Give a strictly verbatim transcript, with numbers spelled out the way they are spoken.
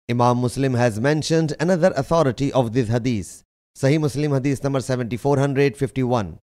Imam Muslim has mentioned another authority of this hadith. Sahih Muslim hadith number seven thousand four hundred fifty-one.